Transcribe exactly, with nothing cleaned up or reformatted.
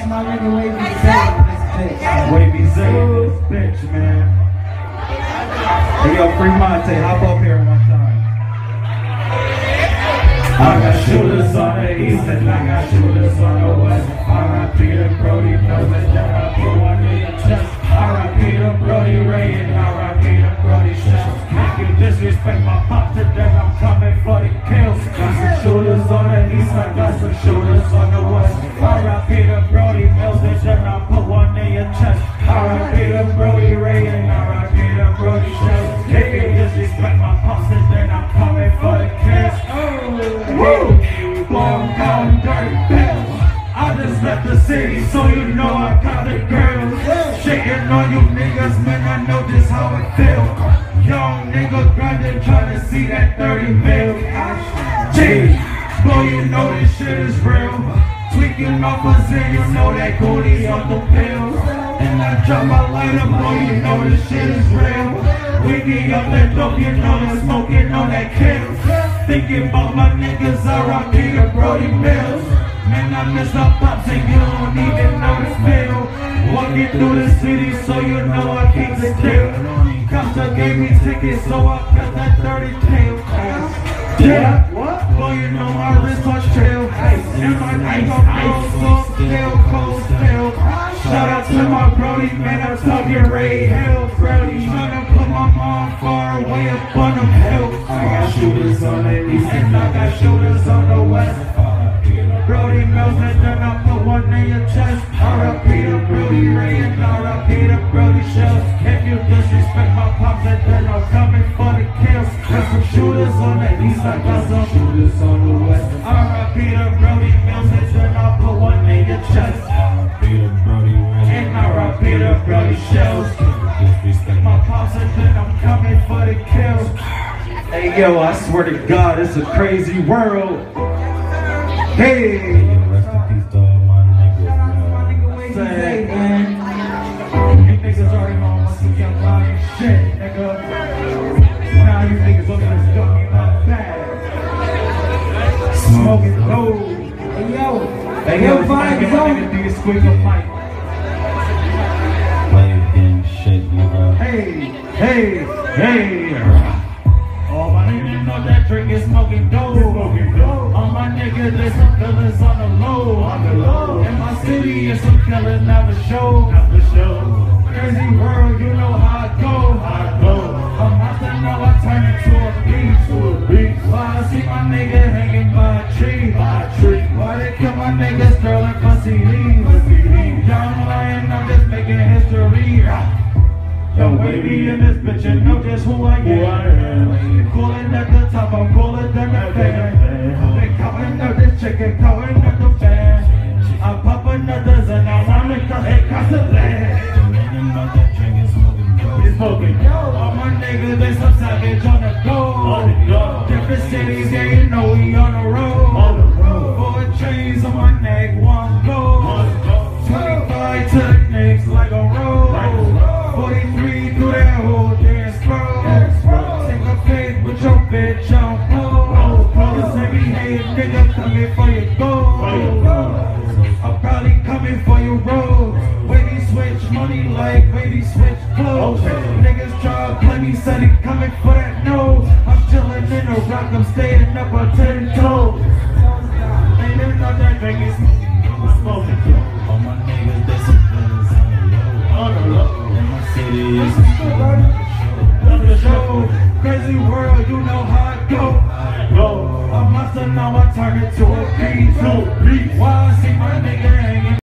my nigga Wavy Zay in this bitch. Wavy Zay in this bitch, man. Hey, yo, Free Monte, hop up here one time. I got shooters on the east and I got shooters on the west. R I P to Brody, knows that I put one in your chest. R I P to Brody Ray and R I P to Brody Shells. Make you disrespect my pop to death, I'm coming for the kills. Got some shooters on the east, I got some shooters on the west. R I P to Brody Mills and then I put one in your chest. R I P to Brody Ray and R I P to Brody Shells. Make you disrespect my pops and then I'm coming for the kills. Woo! Long down dirty pills. I just left the city, so you know I got the girls. Shaking on you niggas, man, I know just how it feels. Young nigga grinding, trying to see that thirty mil. Jeez, boy, you know this shit is real. Tweaking off a zin, you know that goldie's on the pills. And I drop my lighter, boy, you know this shit is real. We get up that dope, you know that smoking on that kill. Thinking about my niggas, R I P to Brody Mills. Man, I miss my pops and you don't even know the feel. Walking through the city, so you know I keep the deal. Costa gave me tickets, so I cut that thirty tail. Yeah, what? Boy, you know my wristwatch trail. And my nigga cold, so still, cold still. Shout out to my Brody, man, I'm talking Ray Hill. Brody trying to put my mom far away up on them hills. I got shooters on the east and I got shooters on the west. Brody Mills and then I put one in your chest. R I P to Brody Ray and R I P to Brody Shells. If you disrespect my pops and then I'm coming for the kills. Got some shooters on the east, I got some shooters on the west. R I P to Brody Mills and then I put one in your chest. R I P to Brody Ray and R I P to Brody Shells. Disrespect my pops and then I'm coming for the kills. Hey yo, I swear to God, it's a crazy world. Hey! Rest in peace to all my niggas, Say, man. You niggas already know I'm some young lying shit, nigga. Now you niggas looking at stuff in my bag. Smoking gold. Hey, yo. Hey, yo, if I get my nigga, do you squeak up mic? Play game shit, nigga. Hey, hey, hey. All my niggas know that drink is smoking gold. All my niggas, there's some killers on the low. On the low. In my city, it's some killers never show. Never show. Crazy world, you know how I go. How I go. I'm out there now, I turn into a beast. To a beast. Why I see my nigga hanging by a tree. By a tree. Why they kill my nigga Sterling Pussy Lee? Pussy Lee. Young lion, I'm just making history. Yo, Wavy in this bitch, and know just who I am. Cooling at the top, I'm cooler than the fan. They calling out this chicken, calling out the fan. I pop another and I want to cut it across the land. It's smoking. All my niggas, they some savage on the go. Different cities, yeah, you know we on the road. Four chains on my neck, one go. twenty-five to the next like a road. forty-three through that whole dance floor. Take a pic with your bitch on pole. Cause every hey nigga coming for your gold. I'm probably coming for your road. Wavy switch money like Wavy switch clothes. Niggas try to play me, said he coming for that nose. I'm chilling in the rock, I'm staying up on ten toes. Ain't even know that drink is smoking. All my niggas, they some killers on the low. City is the show. Crazy world, you know how I go. Go. A monster now, I turn it to a beast. Why I see my nigga hanging.